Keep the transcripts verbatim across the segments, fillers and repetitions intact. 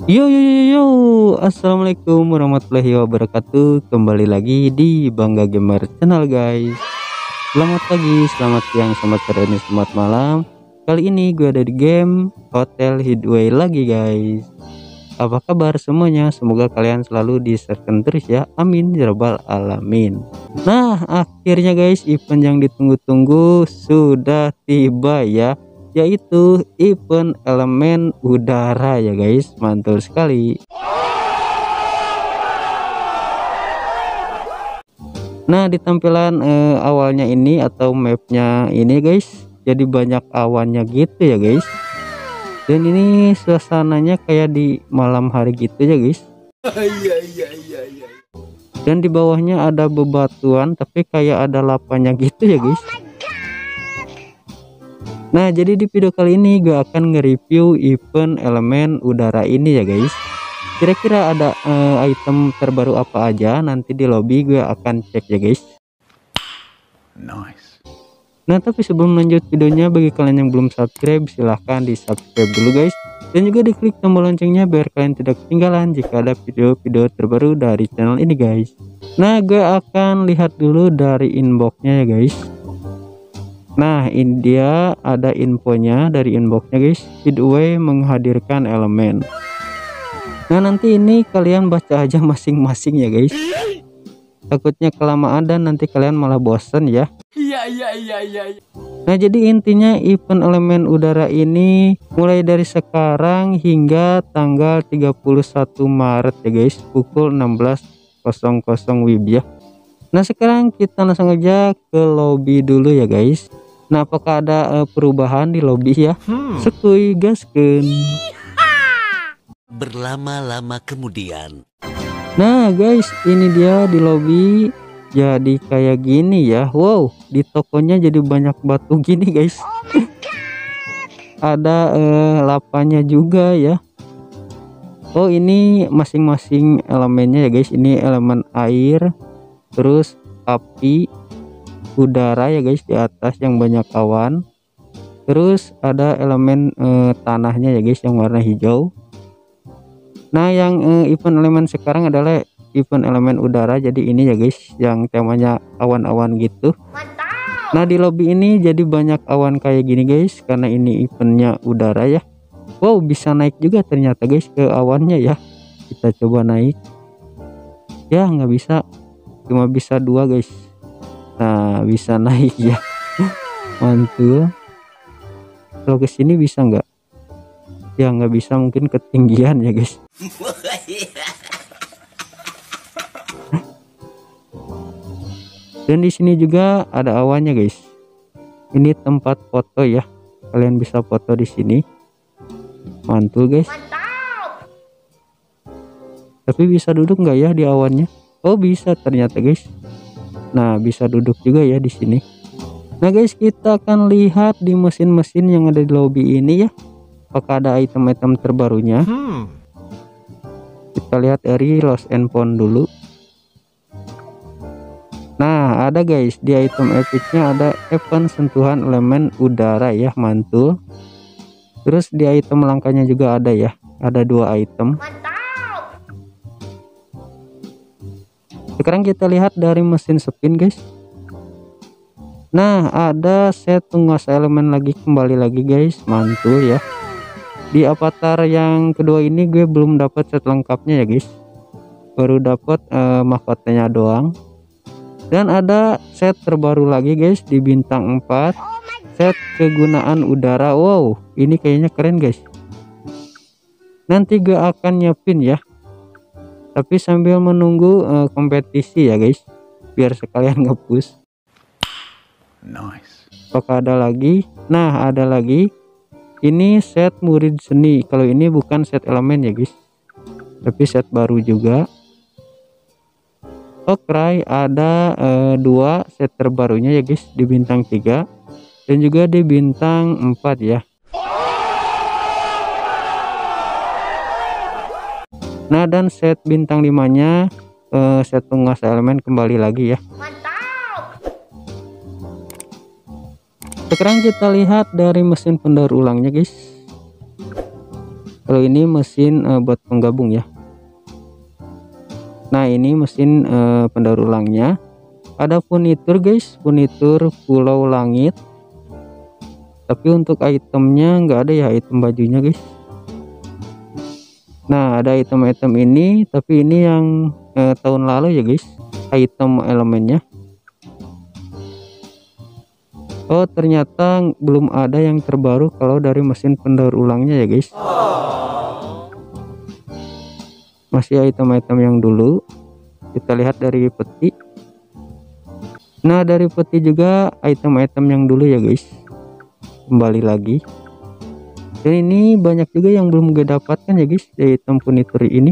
Yo yo yo yo, assalamualaikum warahmatullahi wabarakatuh. Kembali lagi di Bangga Gamer Channel guys. Selamat pagi, selamat siang, selamat sore, dan selamat malam. Kali ini gue ada di game Hotel Headway lagi guys. Apa kabar semuanya? Semoga kalian selalu disertai terus ya. Amin ya rabbal alamin. Nah akhirnya guys, event yang ditunggu-tunggu sudah tiba ya, yaitu event elemen udara ya guys. Mantul sekali. Nah di tampilan eh, awalnya ini atau mapnya ini guys, jadi banyak awannya gitu ya guys, dan ini suasananya kayak di malam hari gitu ya guys. Dan di bawahnya ada bebatuan tapi kayak ada lapanya gitu ya guys. Nah jadi di video kali ini gue akan nge-review event elemen udara ini ya guys. Kira-kira ada uh, item terbaru apa aja, nanti di lobby gue akan cek ya guys. Nice. Nah tapi sebelum lanjut videonya, bagi kalian yang belum subscribe silahkan di subscribe dulu guys, dan juga diklik tombol loncengnya biar kalian tidak ketinggalan jika ada video-video terbaru dari channel ini guys. Nah gue akan lihat dulu dari inboxnya ya guys. Nah ini dia ada infonya dari inboxnya guys. Headway menghadirkan elemen. Nah nanti ini kalian baca aja masing-masing ya guys, takutnya kelamaan dan nanti kalian malah bosen ya. Iya iya iya iya. Nah jadi intinya event elemen udara ini mulai dari sekarang hingga tanggal tiga puluh satu Maret ya guys, pukul enam belas W I B ya. Nah sekarang kita langsung aja ke lobby dulu ya guys. Nah apakah ada uh, perubahan di lobby ya? Hmm. Sekui gaskeun. Berlama-lama kemudian. Nah guys, ini dia di lobby jadi kayak gini ya. Wow, di tokonya jadi banyak batu gini guys. Ada uh, lapanya juga ya. Oh ini masing-masing elemennya ya guys. Ini elemen air, terus api, udara ya guys di atas yang banyak awan, terus ada elemen eh, tanahnya ya guys yang warna hijau. Nah yang eh, event elemen sekarang adalah event elemen udara, jadi ini ya guys yang temanya awan-awan gitu. Mantap. Nah di lobby ini jadi banyak awan kayak gini guys karena ini eventnya udara ya. Wow bisa naik juga ternyata guys ke awannya ya. Kita coba naik ya, nggak bisa, cuma bisa dua guys. Nah bisa naik ya. Mantul. Kalau ke sini bisa nggak? Ya nggak bisa, mungkin ketinggian ya guys. Dan di sini juga ada awannya guys. Ini tempat foto ya, kalian bisa foto di sini. Mantul guys. Mantap. Tapi bisa duduk nggak ya di awannya? Oh bisa ternyata guys. Nah bisa duduk juga ya di sini. Nah guys, kita akan lihat di mesin-mesin yang ada di lobby ini ya, apakah ada item-item terbarunya. hmm. Kita lihat dari Lost and Found dulu. Nah ada guys, di item epicnya ada event sentuhan elemen udara ya, mantul. Terus di item langkanya juga ada ya, ada dua item. Sekarang kita lihat dari mesin spin guys. Nah ada set penguasa elemen lagi, kembali lagi guys, mantul ya. Di avatar yang kedua ini gue belum dapat set lengkapnya ya guys, baru dapat eh, mahkotanya doang. Dan ada set terbaru lagi guys di bintang empat, set kegunaan udara. Wow ini kayaknya keren guys, nanti gue akan nyiapin ya, tapi sambil menunggu uh, kompetisi ya guys, biar sekalian nge-push. Nice. Apakah ada lagi? Nah ada lagi, ini set murid seni. Kalau ini bukan set elemen ya guys, tapi set baru juga. Oke, ada uh, dua set terbarunya ya guys di bintang tiga dan juga di bintang empat ya. Nah dan set bintang lima nya uh, set penguasa elemen kembali lagi ya. Mantap. Sekarang kita lihat dari mesin pendaur ulangnya guys. Kalau ini mesin uh, buat penggabung ya. Nah ini mesin uh, pendaur ulangnya. Ada furnitur guys, furnitur pulau langit. Tapi untuk itemnya nggak ada ya, item bajunya guys. Nah ada item-item ini, tapi ini yang uh, tahun lalu ya guys, item elemennya. Oh ternyata belum ada yang terbaru kalau dari mesin pendaur ulangnya ya guys. Masih item-item yang dulu. Kita lihat dari peti. Nah dari peti juga item-item yang dulu ya guys. Kembali lagi. Dan ini banyak juga yang belum gue dapatkan ya guys, dari item furniture ini.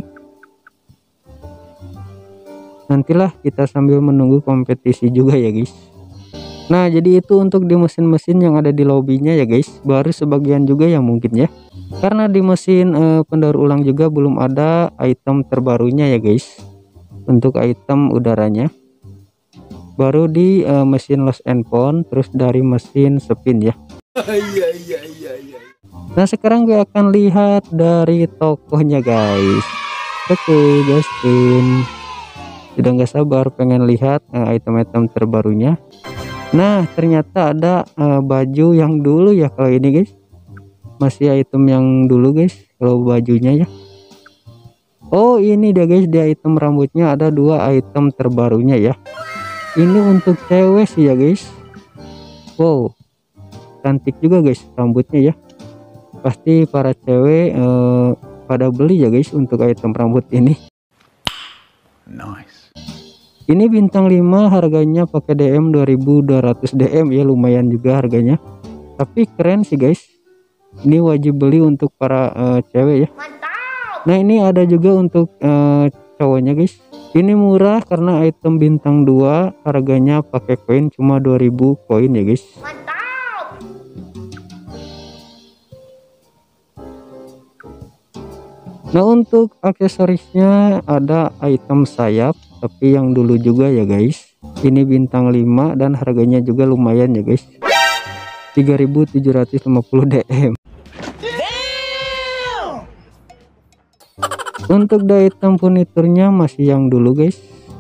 Nantilah kita sambil menunggu kompetisi juga ya guys. Nah jadi itu untuk di mesin-mesin yang ada di lobbynya ya guys. Baru sebagian juga yang mungkin ya, karena di mesin eh, pendaur ulang juga belum ada item terbarunya ya guys. Untuk item udaranya baru di eh, mesin lost and found, terus dari mesin spin ya. Nah sekarang gue akan lihat dari tokohnya guys. Oke Justin, sudah nggak sabar pengen lihat item-item uh, terbarunya. Nah ternyata ada uh, baju yang dulu ya kalau ini guys, masih item yang dulu guys kalau bajunya ya. Oh ini dia guys, dia item rambutnya ada dua item terbarunya ya. Ini untuk cewek sih ya guys. Wow cantik juga guys rambutnya ya. Pasti para cewek eh, pada beli ya guys untuk item rambut ini. Nice. Ini bintang lima, harganya pakai D M dua ribu dua ratus D M ya, lumayan juga harganya. Tapi keren sih guys. Ini wajib beli untuk para uh, cewek ya. Mantap. Nah ini ada juga untuk uh, cowoknya guys. Ini murah karena item bintang dua, harganya pakai koin cuma dua ribu koin ya guys. Mantap. Nah untuk aksesorisnya ada item sayap, tapi yang dulu juga ya guys. Ini bintang lima dan harganya juga lumayan ya guys, tiga ribu tujuh ratus lima puluh D M. Damn! Untuk item furniturnya masih yang dulu guys.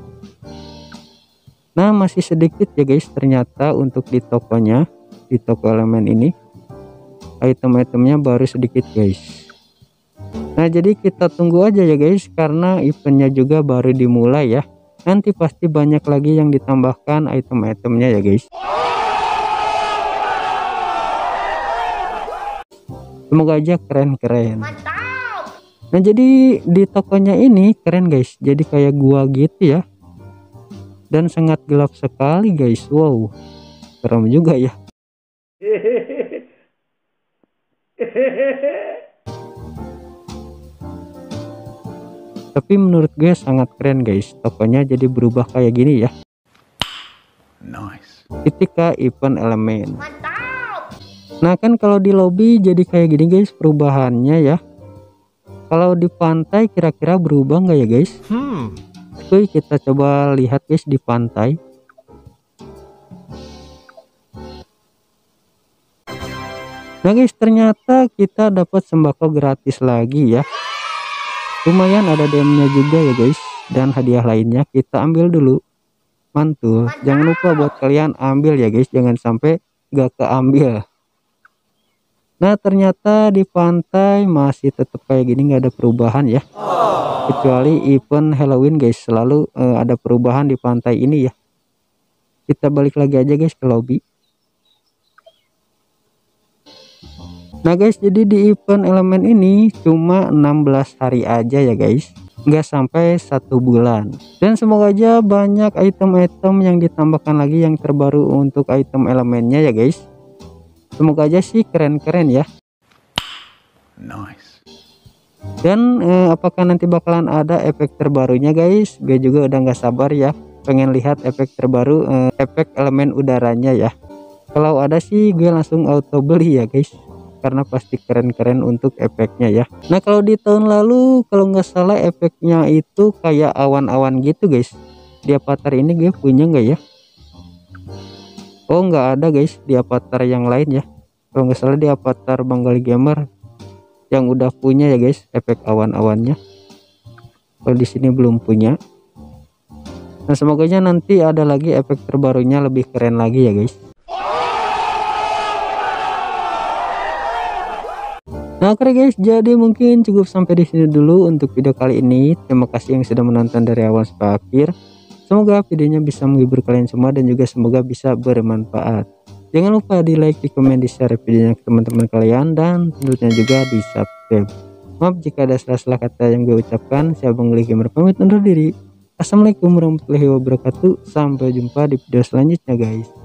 Nah masih sedikit ya guys ternyata untuk di tokonya, di toko elemen ini item-itemnya baru sedikit guys. Nah jadi kita tunggu aja ya guys, karena eventnya juga baru dimulai ya. Nanti pasti banyak lagi yang ditambahkan item-itemnya ya guys. Semoga aja keren-keren. Nah jadi di tokonya ini keren guys, jadi kayak gua gitu ya. Dan sangat gelap sekali guys. Wow serem juga ya. Tapi menurut gue sangat keren guys, tokonya jadi berubah kayak gini ya. Nice. Ketika event elemen. Mantap. Nah kan kalau di lobby jadi kayak gini guys perubahannya ya. Kalau di pantai kira-kira berubah nggak ya guys? Hmm. Oke kita coba lihat guys di pantai. Nah guys ternyata kita dapat sembako gratis lagi ya. Lumayan ada D M-nya juga ya guys, dan hadiah lainnya kita ambil dulu. Mantul. Mantap. Jangan lupa buat kalian ambil ya guys, jangan sampai gak keambil. Nah ternyata di pantai masih tetap kayak gini, nggak ada perubahan ya. Oh. Kecuali event Halloween guys, selalu uh, ada perubahan di pantai ini ya. Kita balik lagi aja guys ke lobby. Nah guys jadi di event elemen ini cuma enam belas hari aja ya guys, nggak sampai satu bulan. Dan semoga aja banyak item-item yang ditambahkan lagi yang terbaru untuk item elemennya ya guys. Semoga aja sih keren-keren ya. Nice. Dan eh, apakah nanti bakalan ada efek terbarunya guys? Gue juga udah nggak sabar ya, pengen lihat efek terbaru, eh, efek elemen udaranya ya. Kalau ada sih gue langsung auto beli ya guys, karena pasti keren-keren untuk efeknya ya. Nah kalau di tahun lalu kalau nggak salah efeknya itu kayak awan-awan gitu guys. Di avatar ini gue punya nggak ya? Oh nggak ada guys di avatar yang lain ya. Kalau nggak salah di avatar Banggali Gamer. yang udah punya ya guys efek awan-awannya. Kalau di sini belum punya. Nah semoga nanti ada lagi efek terbarunya lebih keren lagi ya guys. Nah oke guys, jadi mungkin cukup sampai di sini dulu untuk video kali ini. Terima kasih yang sudah menonton dari awal sampai akhir. Semoga videonya bisa menghibur kalian semua dan juga semoga bisa bermanfaat. Jangan lupa di like, di komen, di share videonya ke teman-teman kalian, dan tentunya juga di subscribe. Maaf jika ada salah-salah kata yang gue ucapkan. Saya Bang Lee Gamer pamit undur diri. Assalamualaikum warahmatullahi wabarakatuh. Sampai jumpa di video selanjutnya guys.